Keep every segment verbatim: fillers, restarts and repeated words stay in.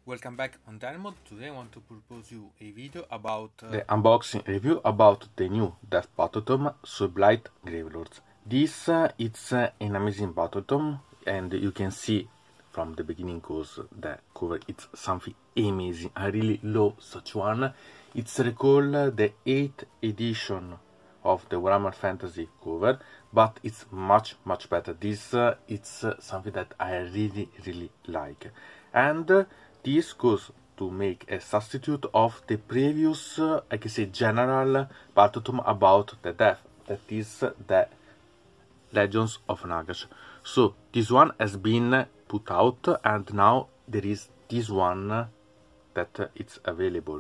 Welcome back on Dynamod. Today I want to propose you a video about uh, the unboxing review about the new Death Battletome Sublight Gravelords. This uh, it's uh, an amazing Battletome, and you can see from the beginning cause the cover it's something amazing. I really love such one. It's recall uh, the eighth edition of the Warhammer Fantasy cover, but it's much much better. This uh, it's uh, something that I really really like, and uh, this goes to make a substitute of the previous, uh, I can say, general Battletome about the death, that is uh, the Legends of Nagash. So this one has been put out, and now there is this one uh, that uh, it's available.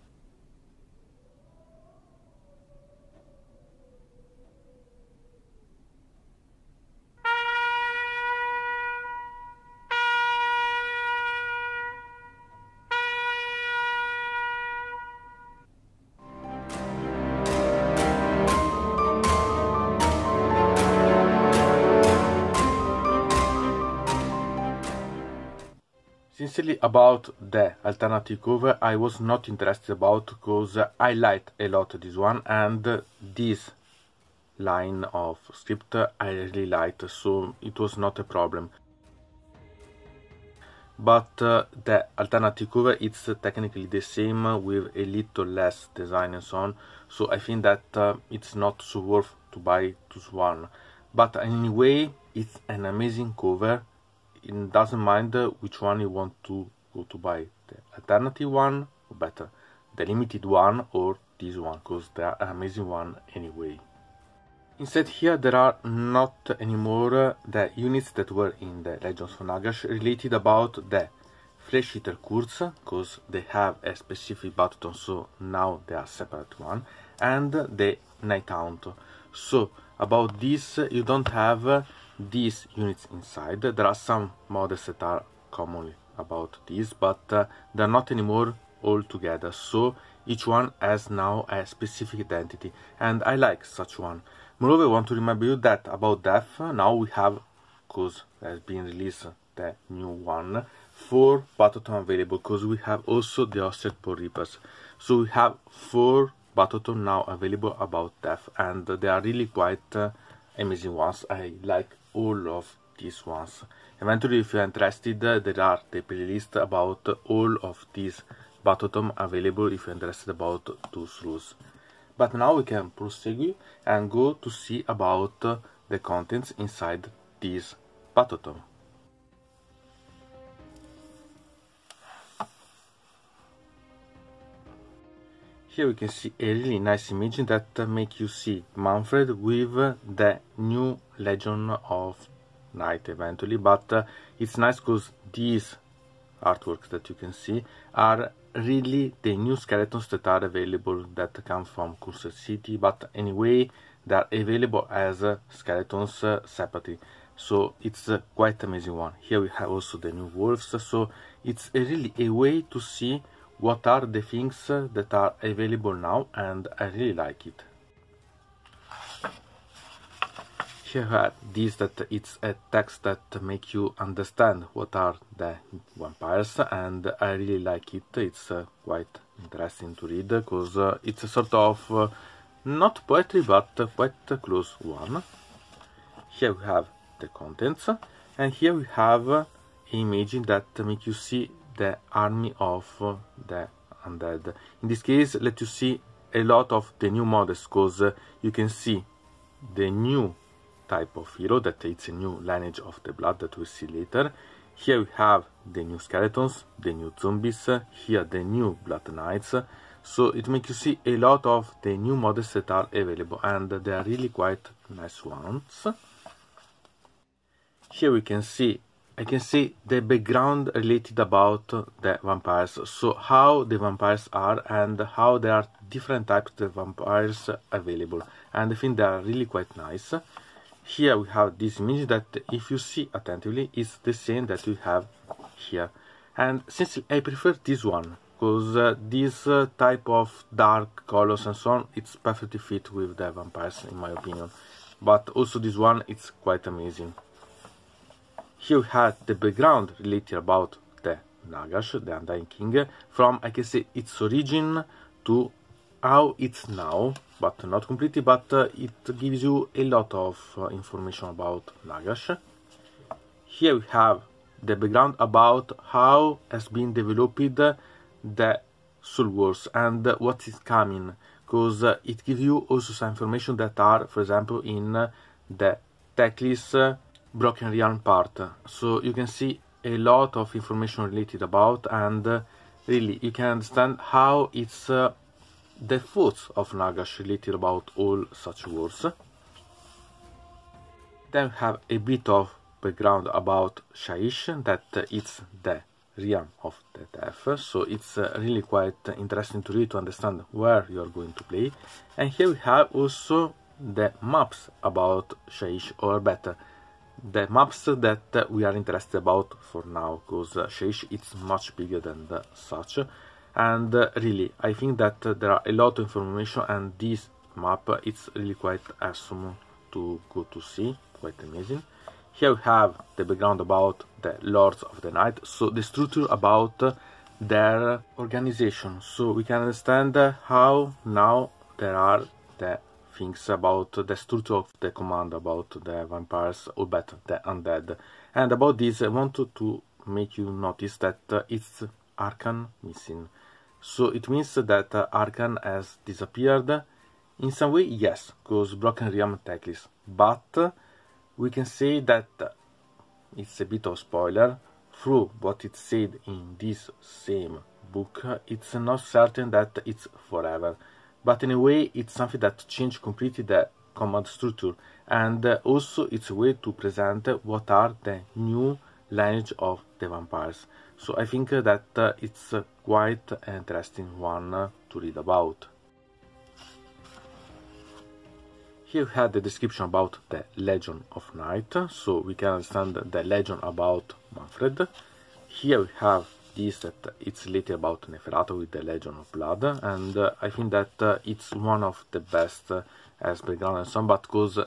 Sincerely, about the alternative cover, I was not interested about, because I liked a lot this one, and this line of script I really liked, so it was not a problem. But uh, the alternative cover, it's technically the same with a little less design and so on, so I think that uh, it's not so worth to buy this one. But anyway, it's an amazing cover. It doesn't mind which one you want to go to buy, the alternative one or better the limited one or this one, because they are an amazing one anyway. Instead, here there are not anymore the units that were in the Legends of Nagash related about the Flesh Eater Kurz, because they have a specific Battletome, so now they are separate one, and the Night Hound. So about this, you don't have these units inside. There are some models that are commonly about this, but uh, they're not anymore all together, so each one has now a specific identity, and I like such one. Moreover, I want to remember you that about Death, now we have, because has been released the new one, four Battletome available, because we have also the Ostrich Bone Reapers, so we have four Battletome now available about Death, and they are really quite uh, amazing ones. I like all of these ones. Eventually, if you are interested, uh, there are the playlist about all of these Battletome available if you are interested about those rules. But now we can proceed and go to see about uh, the contents inside this Battletome. Here we can see a really nice image that uh, make you see Mannfred with uh, the new Legion of Night eventually, but uh, it's nice because these artworks that you can see are really the new skeletons that are available, that come from Cursed City, but anyway they are available as uh, skeletons uh, separately, so it's uh, quite amazing one. Here we have also the new wolves, so it's a really a way to see what are the things uh, that are available now, and I really like it. Here are this, that it's a text that make you understand what are the vampires, and I really like it. It's uh, quite interesting to read, because uh, it's a sort of uh, not poetry, but uh, quite a close one. Here we have the contents, and here we have uh, an image that make you see the army of uh, the undead. In this case, let you see a lot of the new models, because uh, you can see the new type of hero, that it's a new lineage of the blood that we'll see later. Here we have the new skeletons, the new zombies, uh, here the new blood knights, so it makes you see a lot of the new models that are available, and they are really quite nice ones. Here we can see I can see the background related about the vampires, so how the vampires are and how there are different types of vampires available, and I think they are really quite nice. Here we have this image that, if you see attentively, is the same that we have here, and since I prefer this one, because uh, this uh, type of dark colors and so on, it's perfectly fit with the vampires in my opinion, but also this one, it's quite amazing. Here we have the background related about the Nagash, the Undying King, from, I can say, its origin to how it's now, but not completely, but uh, it gives you a lot of uh, information about Nagash. Here we have the background about how has been developed the Soul Wars and what is coming, because uh, it gives you also some information that are, for example, in uh, the Teclis uh, Broken Realm part. So you can see a lot of information related about, and uh, really you can understand how it's uh, the thoughts of Nagash related about all such wars. Then we have a bit of background about Shyish, that uh, it's the realm of the death, so it's uh, really quite interesting to read to understand where you are going to play. And here we have also the maps about Shyish, or better, the maps that uh, we are interested about for now, because uh, Shyish it's much bigger than the such, and uh, really I think that uh, there are a lot of information, and this map uh, it's really quite awesome to go to see, quite amazing. Here we have the background about the Lords of the Night, so the structure about uh, their organization, so we can understand uh, how now there are the things about the structure of the command, about the vampires, or better, the undead. And about this I wanted to make you notice that uh, it's Arcan missing. So it means that uh, Arcan has disappeared. In some way, yes, because Broken Realm Teclis, but uh, we can say that uh, it's a bit of spoiler. Through what it said in this same book, uh, it's not certain that it's forever, but in a way it's something that changed completely the command structure, and uh, also it's a way to present uh, what are the new lineage of the vampires. So I think uh, that uh, it's uh, quite an interesting one uh, to read about. Here we had the description about the Legion of Night, so we can understand the legend about Manfred. Here we have this that it's related about Neferata with the Legion of Blood, and uh, I think that uh, it's one of the best uh, as background and so on, but because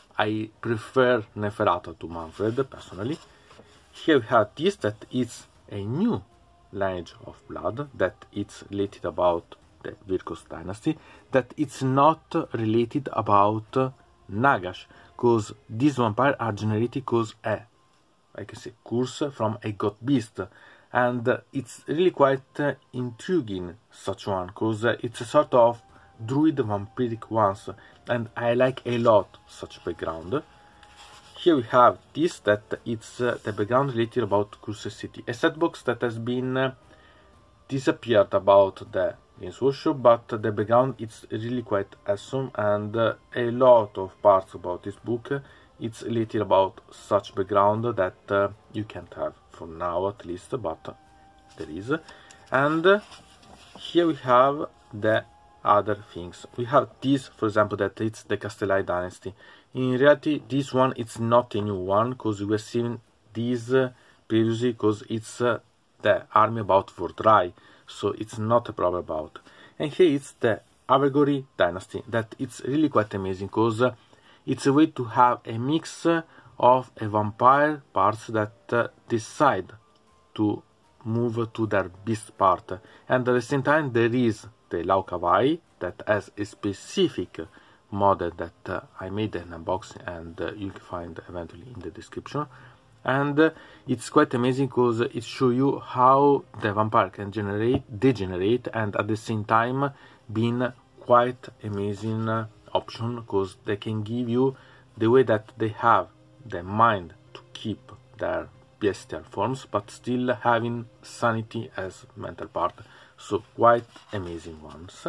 I prefer Neferata to Manfred personally. Here we have this that it's a new lineage of blood, that it's related about the Virkos dynasty, that it's not related about uh, Nagash, because these vampires are generated because a, I can say, curse from a god beast, and uh, it's really quite uh, intriguing such one, because uh, it's a sort of druid vampiric ones, and I like a lot such background. Here we have this that it's uh, the background related about Curse City, a set box that has been uh, disappeared about the Games Workshop, but the background it's really quite awesome, and uh, a lot of parts about this book uh, it's related about such background that uh, you can't have for now at least, but uh, there is. And uh, here we have the other things. We have this, for example, that it's the Castellai dynasty. In reality this one it's not a new one, because we were seeing this uh, previously, because it's uh, the army about Vordrai, so it's not a problem about. And here it's the Avegory dynasty, that it's really quite amazing, because uh, it's a way to have a mix uh, of a vampire parts that uh, decide to move to their beast part, and at the same time there is the Laukavai that has a specific model that uh, I made an unboxing, and uh, you can find eventually in the description. And uh, it's quite amazing because it shows you how the vampire can generate, degenerate, and at the same time being quite amazing uh, option, because they can give you the way that they have the mind to keep their bestial forms, but still having sanity as mental part. So quite amazing ones.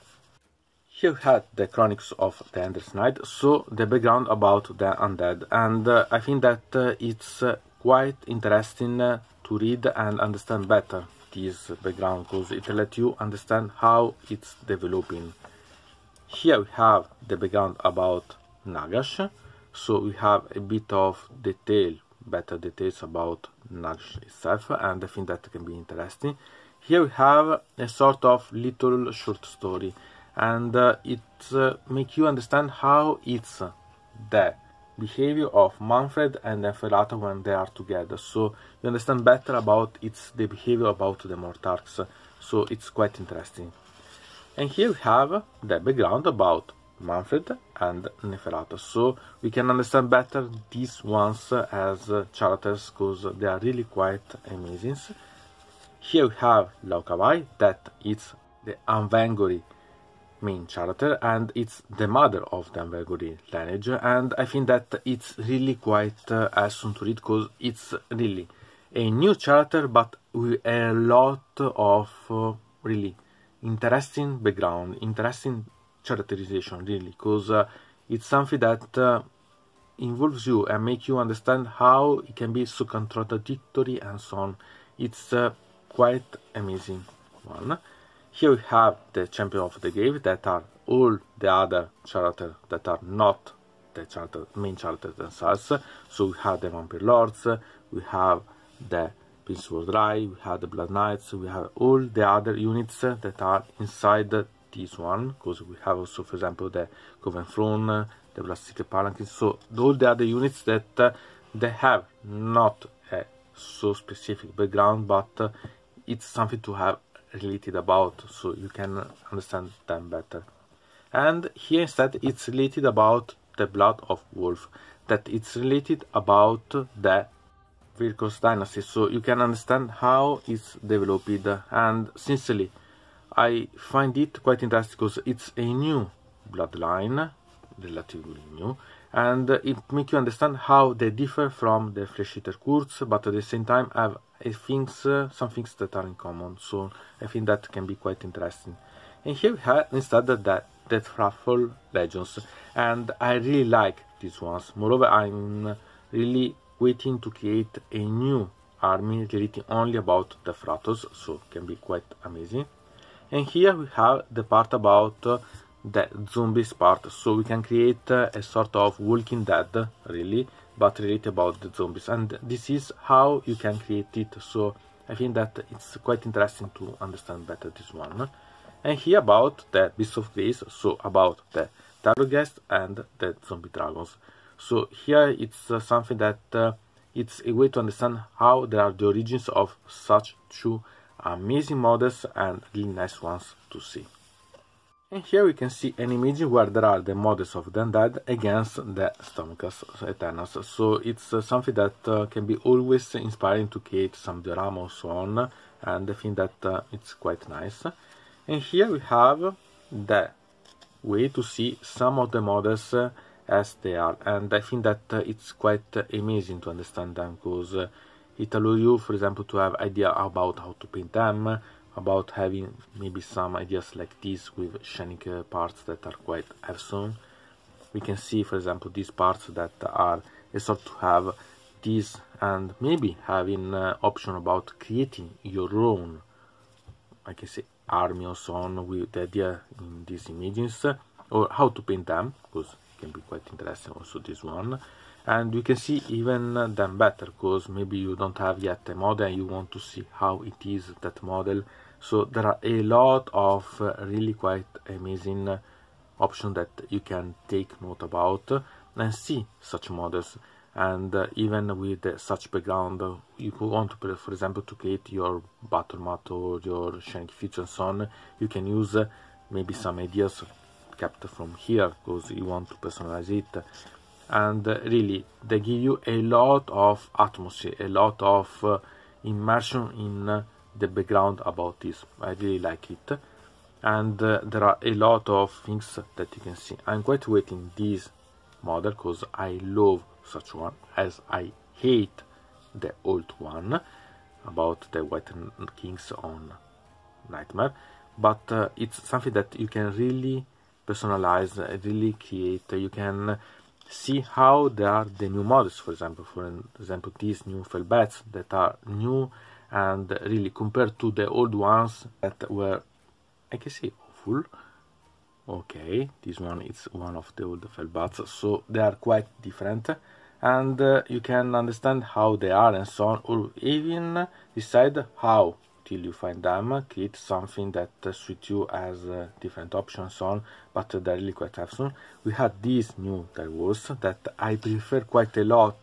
Here we had the Chronicles of the Endless Night, so the background about the undead, and uh, I think that uh, it's uh, quite interesting uh, to read and understand better this background, because it lets you understand how it's developing. Here we have the background about Nagash, so we have a bit of detail, better details about Nagash itself, and I think that can be interesting. Here we have a sort of little short story, and uh, it uh, makes you understand how it's uh, the behavior of Manfred and Neferata when they are together, so you understand better about its the behavior about the Mortarchs, so it's quite interesting. And here we have the background about Manfred and Neferata, so we can understand better these ones as characters because they are really quite amazing. Here we have Laocobai, that is the Anvengori main character, and it's the mother of the Anvengori lineage, and I think that it's really quite uh, awesome to read because it's really a new character but with a lot of uh, really interesting background, interesting characterization, really, because uh, it's something that uh, involves you and make you understand how it can be so contradictory and so on. It's uh, quite amazing one. Here we have the Champion of the Grave, that are all the other characters that are not the character, main characters themselves. So we have the Vampire Lords, we have the Prince Wardrai, we have the Blood Knights, we have all the other units that are inside this one, because we have also, for example, the Coven Throne, the Blood Secret Palanquin, so all the other units that uh, they have not a so specific background, but uh, it's something to have related about, so you can understand them better. And here instead it's related about the Blood of Wolf, that it's related about the Virkos dynasty, so you can understand how it's developed, and sincerely I find it quite interesting because it's a new bloodline, relatively new, and it makes you understand how they differ from the Flesh Eater Kurds, but at the same time have I think uh, some things that are in common, so I think that can be quite interesting. And here we have instead the Deathful Legions, and I really like these ones. Moreover, I'm really waiting to create a new army relating only about the Fratos, so it can be quite amazing. And here we have the part about uh, the zombies part, so we can create uh, a sort of Walking Dead, really, but related about the zombies, and this is how you can create it, so I think that it's quite interesting to understand better this one. And here about the Beasts of Grace, so about the Targogeist and the Zombie Dragons. So here it's uh, something that uh, it's a way to understand how there are the origins of such two amazing models and really nice ones to see. And here we can see an image where there are the models of the undead against the Stomachus Eternals. So it's uh, something that uh, can be always inspiring to create some diorama or so on, and I think that uh, it's quite nice. And here we have the way to see some of the models uh, as they are, and I think that uh, it's quite uh, amazing to understand them, because uh, it allows you, for example, to have idea about how to paint them, about having maybe some ideas like this with shining uh, parts that are quite awesome. We can see, for example, these parts that are a sort to have this, and maybe having uh, option about creating your own, I can say, army or so on with the idea in these images, or how to paint them, because it can be quite interesting also this one. And you can see even them better, because maybe you don't have yet a model and you want to see how it is, that model. So there are a lot of uh, really quite amazing uh, options that you can take note about uh, and see such models. And uh, even with uh, such background, uh, you could want to, for example, to create your battle mat or your shining feature and so on, you can use uh, maybe some ideas kept from here, because you want to personalize it. And uh, really, they give you a lot of atmosphere, a lot of uh, immersion in uh, the background about this. I really like it, and uh, there are a lot of things that you can see. I'm quite waiting this model because I love such one, as I hate the old one about the White Kings on Nightmare, but uh, it's something that you can really personalize, uh, really create. You can see how there are the new models, for example, for example, these new Felbats that are new and really compared to the old ones that were, I can say, awful. Okay, this one is one of the old Felbats, so they are quite different, and uh, you can understand how they are and so on, or even decide how till you find them, create something that uh, suits you as uh, different options on, but uh, they're really quite awesome. We had these new direwolves that I prefer quite a lot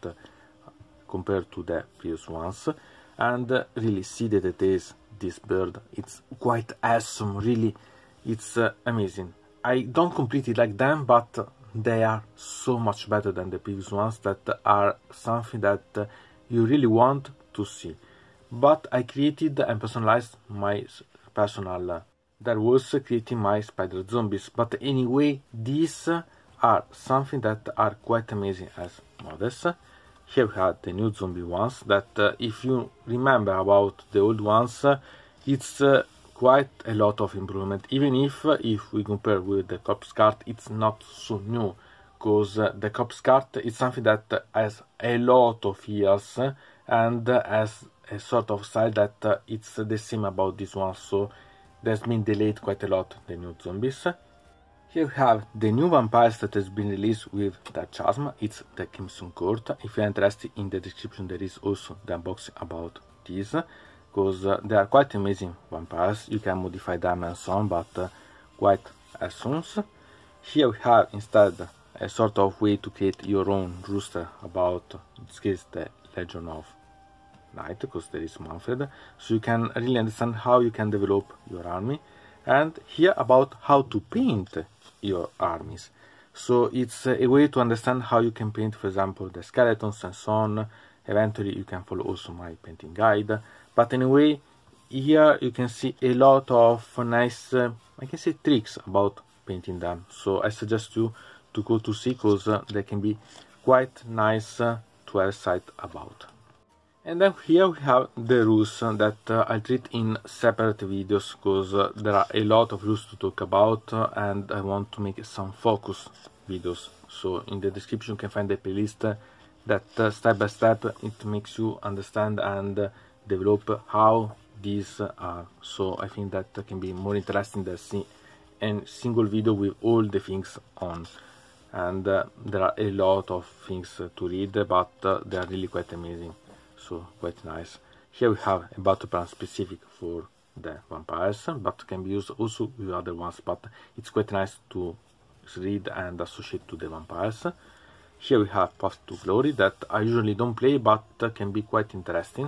compared to the previous ones, and uh, really see the details. This bird, it's quite awesome, really, it's uh, amazing. I don't completely like them, but they are so much better than the previous ones that are something that uh, you really want to see. But I created and personalized my personal uh, there was creating my spider zombies, but anyway these uh, are something that are quite amazing as models. Here we have the new zombie ones that uh, if you remember about the old ones, uh, it's uh, quite a lot of improvement, even if uh, if we compare with the corpse cart, it's not so new, because uh, the corpse cart is something that uh, has a lot of years uh, and uh, has a sort of style that uh, it's uh, the same about this one, so there's been delayed quite a lot, the new zombies. Here we have the new vampires that has been released with the Chasm, it's the Crimson Court. If you're interested, in the description there is also the unboxing about these, because uh, they are quite amazing vampires. You can modify them and so on, but uh, quite awesome. Here we have instead a sort of way to create your own rooster about, in this case, the Legion of Night, because there is Manfred, so you can really understand how you can develop your army, and here about how to paint your armies. So it's a way to understand how you can paint, for example, the skeletons and so on. Eventually you can follow also my painting guide, but anyway here you can see a lot of nice uh, I can say tricks about painting them, so I suggest you to go to see, because uh, they can be quite nice uh, to have sight about. And then here we have the rules that uh, I'll treat in separate videos, because uh, there are a lot of rules to talk about uh, and I want to make some focus videos. So in the description you can find the playlist uh, that uh, step by step it makes you understand and uh, develop how these uh, are. So I think that uh, can be more interesting than see a single video with all the things on. And uh, there are a lot of things uh, to read, but uh, they are really quite amazing. So quite nice. Here we have a battle plan specific for the vampires, but can be used also with other ones, but it's quite nice to read and associate to the vampires. Here we have Path to Glory that I usually don't play, but can be quite interesting.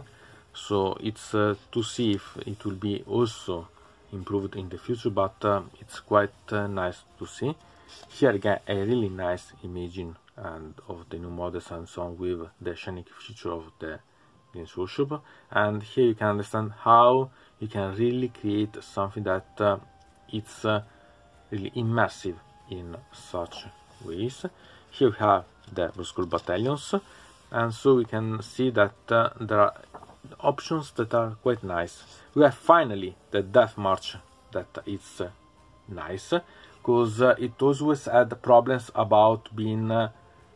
So it's uh, to see if it will be also improved in the future, but uh, it's quite uh, nice to see. Here again a really nice imaging and of the new models and so on with the shining feature of the Games Workshop, and here you can understand how you can really create something that uh, it's uh, really immersive in such ways. Here we have the Skull Battalions, and so we can see that uh, there are options that are quite nice. We have finally the Death March that is uh, nice, because uh, it always had problems about being uh,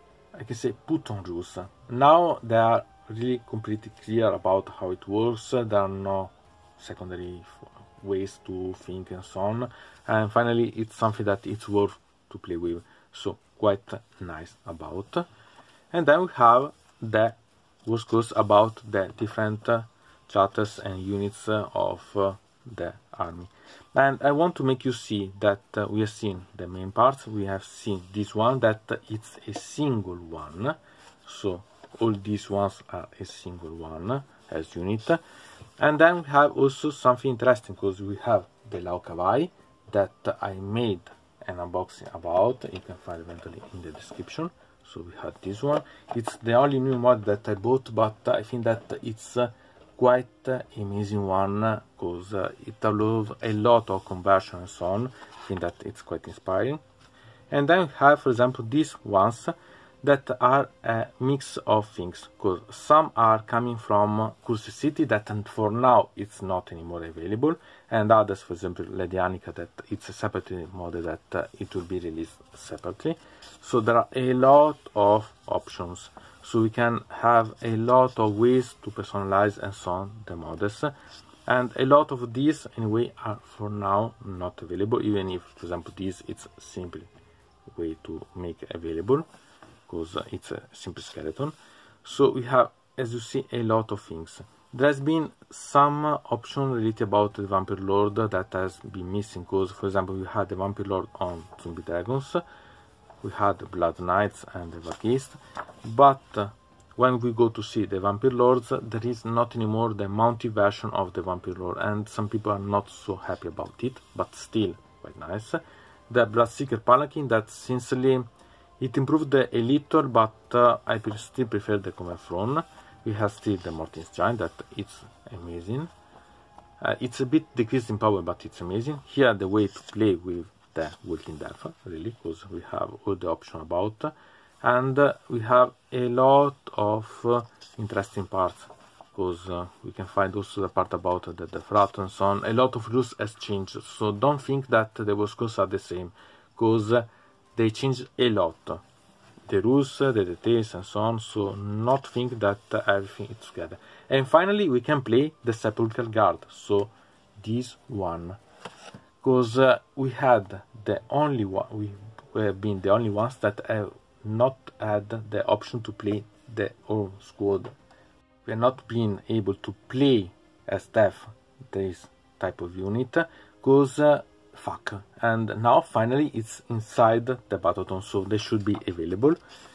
I can say put on rules. Now they are really completely clear about how it works. There are no secondary ways to think and so on, and finally it's something that it's worth to play with, so quite nice about. And then we have the what goes about the different uh, chapters and units uh, of uh, the army. And I want to make you see that uh, we have seen the main parts. We have seen this one that uh, it's a single one, so all these ones are a single one as unit. And then we have also something interesting, because we have the Laocobai that uh, I made an unboxing about. You can find eventually in the description. So we have this one. It's the only new mod that I bought, but I think that it's uh, quite uh, amazing one, because uh, it allows a lot of conversion and so on. I think that it's quite inspiring. And then we have, for example, these ones that are a mix of things, because some are coming from Curse City that and for now it's not anymore available, and others, for example Lady Annika, that it's a separate model that uh, it will be released separately. So there are a lot of options, so we can have a lot of ways to personalize and so on the models, and a lot of these anyway are for now not available, even if, for example, this it's simply way to make available, because it's a simple skeleton. So we have, as you see, a lot of things. There's been some option related about the Vampire Lord that has been missing, because for example we had the Vampire Lord on Zombie Dragons, we had the Blood Knights and the Varghist, but when we go to see the Vampire Lords, there is not anymore the mounted version of the Vampire Lord, and some people are not so happy about it, but still quite nice. The Bloodseeker Paladin, that sincerely it improved a little, but uh, I still prefer the Common Throne. We have still the Mortis Giant, that it's amazing. Uh, it's a bit decreased in power, but it's amazing. Here the way to play with the Walking Death, really, because we have all the option about, and uh, we have a lot of uh, interesting parts, because uh, we can find also the part about the, the Frat and so on. A lot of rules has changed, so don't think that the War Scrolls are the same, because uh, they change a lot. The rules, the details and so on, so not think that uh, everything is together. And finally we can play the Sepulchral Guard, so this one, because uh, we had the only one, we have been the only ones that have not had the option to play the whole squad. We have not been able to play as Death this type of unit, because uh, fuck, and now finally it's inside the Battletome, so they should be available.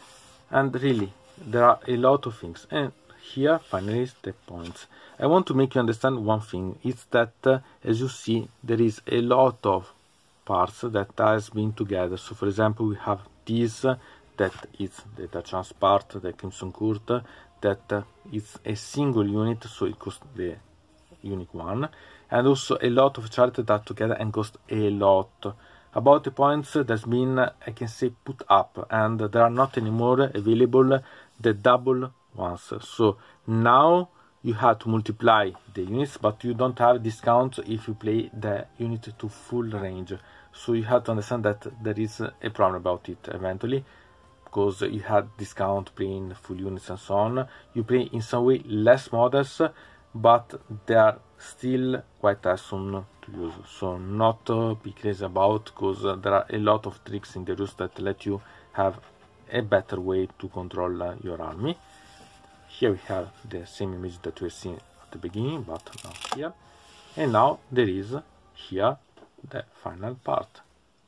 And really there are a lot of things, and here finally is the points. I want to make you understand one thing, it's that uh, as you see there is a lot of parts that has been together. So for example we have this uh, that is the Tachans part, the Crimson Court, that uh, is a single unit, so it costs the unique one, and also a lot of characters that together and cost a lot. About the points, that's been, I can say, put up, and there are not anymore available the double ones. So now you have to multiply the units, but you don't have discount if you play the unit to full range. So you have to understand that there is a problem about it eventually, because you had discount playing full units and so on. You play in some way less models, but they are still quite awesome to use, so not uh, be crazy about, because uh, there are a lot of tricks in the rules that let you have a better way to control uh, your army. Here we have the same image that we have seen at the beginning, but now here, and now there is here the final part.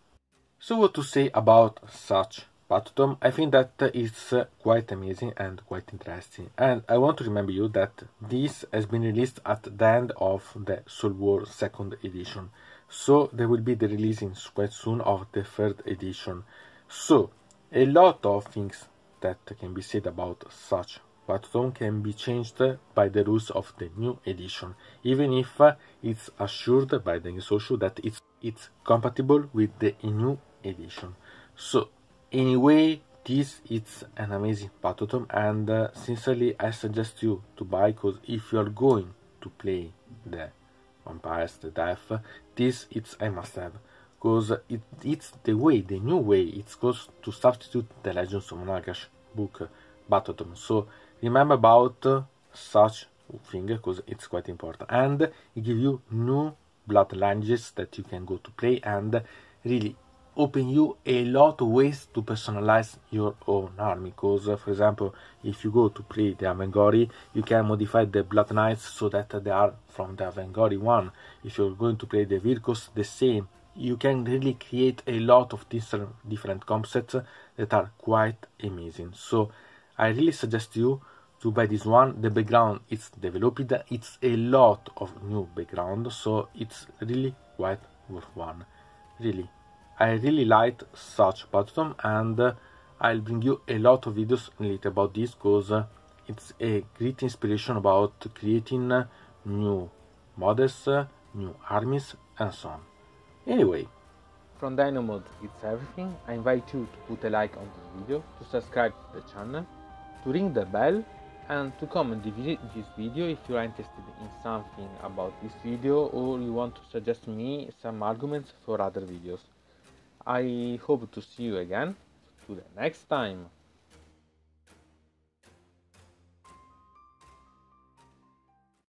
So what to say about such Battletome? I think that it's quite amazing and quite interesting, and I want to remember you that this has been released at the end of the Soul War second edition, so there will be the releasing quite soon of the third edition. So a lot of things that can be said about such Battletome can be changed by the rules of the new edition, even if it's assured by the social that it's it's compatible with the new edition. So anyway, this is an amazing Battletome, and uh, sincerely I suggest you to buy, because if you are going to play the Vampires, the Death, this it's a must have, because it, it's the way, the new way, it's goes to substitute the Legends of Nagash book Battletome. So remember about uh, such thing, because it's quite important, and it gives you new blood lineages that you can go to play, and really open you a lot of ways to personalize your own army. Because uh, for example, if you go to play the Avengori, you can modify the Blood Knights so that uh, they are from the Avengori one. If you're going to play the Virkos, the same. You can really create a lot of different different concepts that are quite amazing. So I really suggest you to buy this one. The background is developed, it's a lot of new background, so it's really quite worth one. Really, I really liked such Battletome, and uh, I'll bring you a lot of videos later about this, because uh, it's a great inspiration about creating uh, new models, uh, new armies and so on. Anyway, from Dynamod it's everything. I invite you to put a like on this video, to subscribe to the channel, to ring the bell, and to comment this video if you are interested in something about this video, or you want to suggest me some arguments for other videos. I hope to see you again. To the next time.